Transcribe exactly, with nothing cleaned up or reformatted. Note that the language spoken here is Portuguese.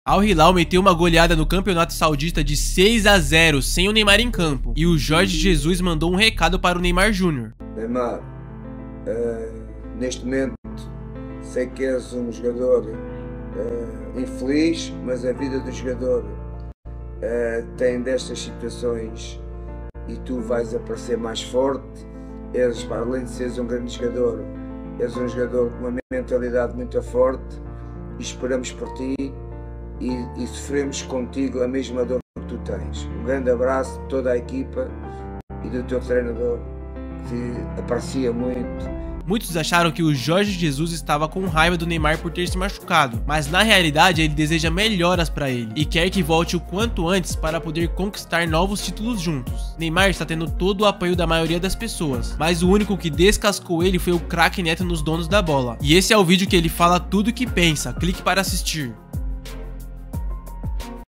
Al Hilal meteu uma goleada no campeonato saudita de seis a zero, sem o Neymar em campo. E o Jorge Jesus mandou um recado para o Neymar Júnior. Neymar, uh, neste momento sei que és um jogador uh, infeliz, mas a vida do jogador uh, tem destas situações e tu vais aparecer mais forte. És, para além de seres um grande jogador, és um jogador com uma mentalidade muito forte e esperamos por ti. E, e sofremos contigo a mesma dor que tu tens. Um grande abraço de toda a equipa e do teu treinador, que aprecia muito. Muitos acharam que o Jorge Jesus estava com raiva do Neymar por ter se machucado, mas na realidade ele deseja melhoras para ele e quer que volte o quanto antes para poder conquistar novos títulos juntos. Neymar está tendo todo o apoio da maioria das pessoas, mas o único que descascou ele foi o craque Neto nos donos da bola. E esse é o vídeo que ele fala tudo o que pensa, clique para assistir.